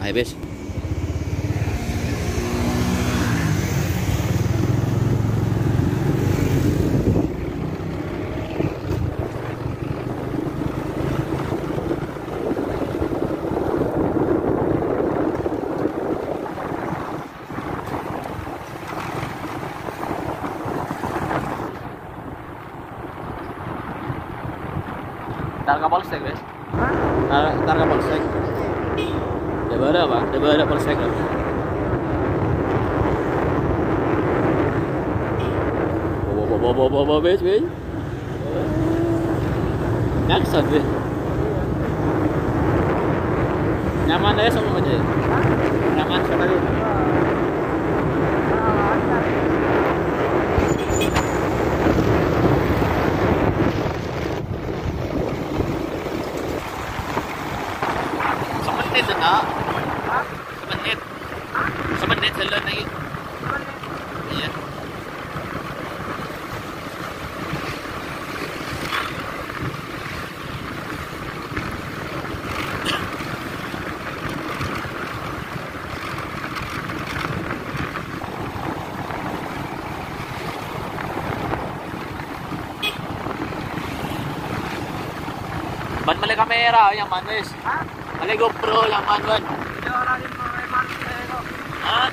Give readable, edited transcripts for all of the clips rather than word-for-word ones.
Ayo bes. Targa polsek bes. Targa polsek. Daripada apa? Daripada polsek lah. Bawa bes. Nyaksat bes. Nyaman aja sama aja. Nyaman sekali. Semenit nak? Semenit jalan lagi. Iya. Ban mali kamera yang manis. Mali GoPro yang man. Hah?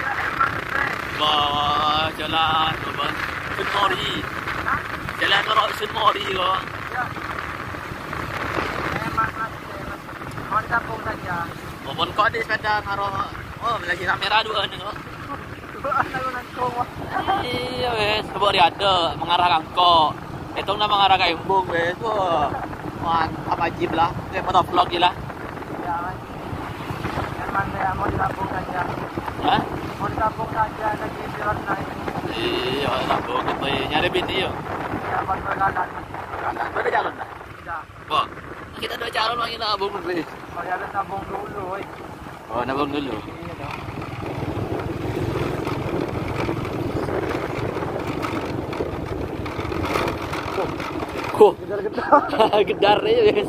Wah, jalan Ban. Sunmori. Jalan Rok Sunmori kok. Mohon kampung saja. Mohon kau di sepeda ngaruh. Oh, lagi kamera dua ni kok. Iya wes, sebab dia ada mengarah kangkok. Itu nak mengarah ke Embung wes. Wah. Mantap ajib lah. Kayak pada vlog je lah. Ya, memang saya mau di kampung saja. Hah? Mau di kampung saja, lagi istirahat naik. Iya, kampung kita nyari bini yuk. Ya, buat berkanan. Ada jalan dah? Tidak. Wah, kita ada jalan lagi nak nabung dulu. Kalau ada nabung dulu, oi. Oh, nabung dulu. Iya dong. Kok gedar aja guys.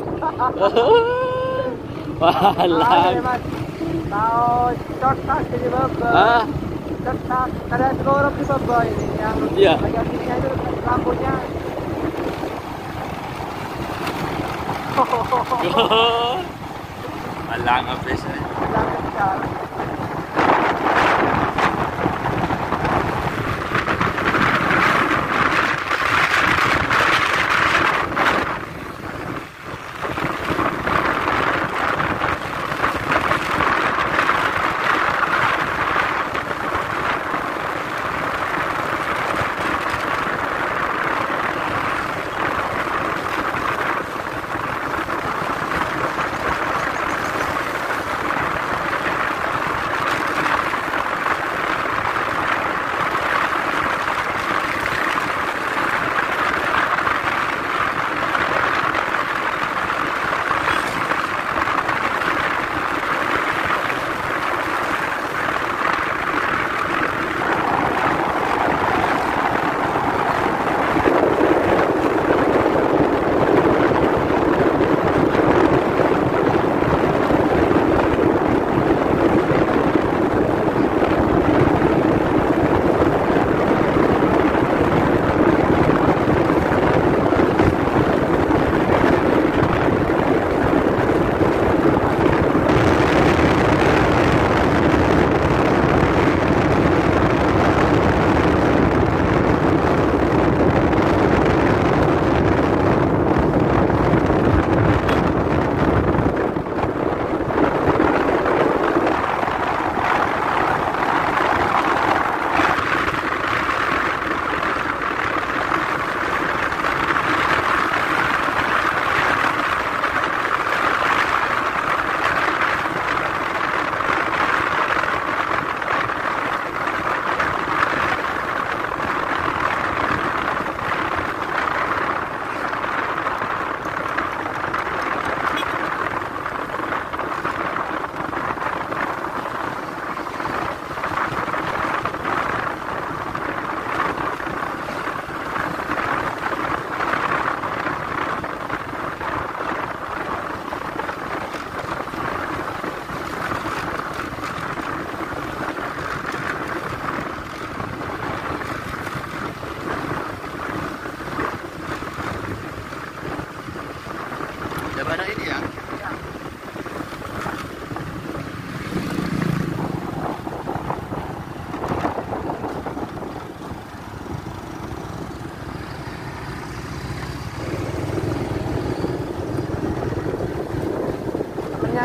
Walah. Tahu shortcut jadi apa? Ah, Shortcut. Ada seorang di bawah ini yang iya. bagian sininya itu lampunya. Malang habis.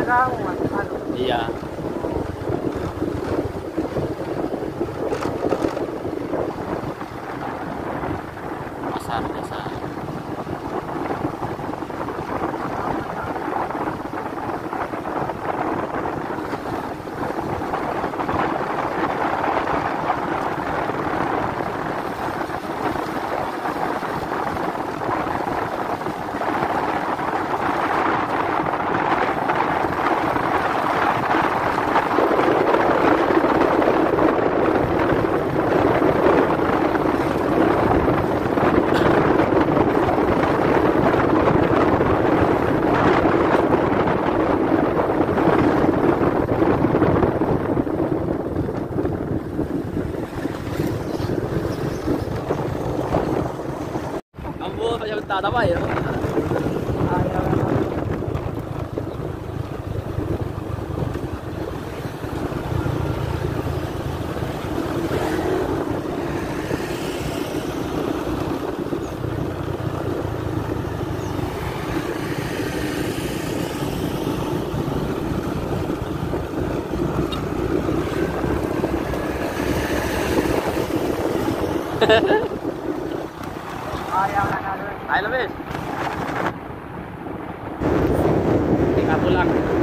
kamu mas. Aduh. Iya. Pasar desa. Ambo, saya tak apa ya. Ayaw na. Ayaw na na. Ayo lebih. Tinggal pulang.